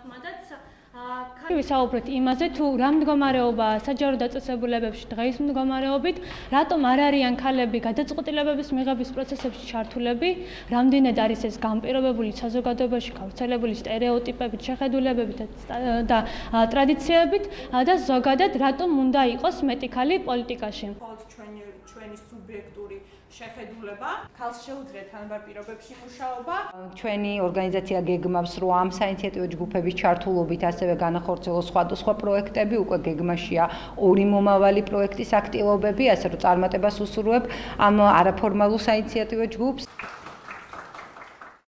მოახმადათ ვისაუბრეთ იმაზე, თუ რა მდგომარეობაა საჯარო დაწესებულებებში დღის მდგომარეობით, რატომ არ არიან ქალები გადაწყვეტილებების მიღების პროცესებში ჩართულები, რამდენად არის ეს განპირობებული საზოგადოებაში გავრცელებული სტერეოტიპებით, შეხედულებებით და ტრადიციებით და ზოგადად რატომ უნდა იყოს მეტი ქალი პოლიტიკაში. ჩვენი სუბიექტური შეხედულება, ქალს შეუძლიათ თანაბარ პირობებში მუშაობა. ჩვენი ორგანიზაცია გეგმავს, რომ ამ საინიციატივო ჯგუფების ჩართულობით ასევე განახორციელოს სხვადასხვა პროექტები, უკვე გეგმაშია 2 მომავალი პროექტის აქტივობები, ასე რომ წარმატებას უსურვებ ამ არაფორმალურ საინიციატივო ჯგუფს.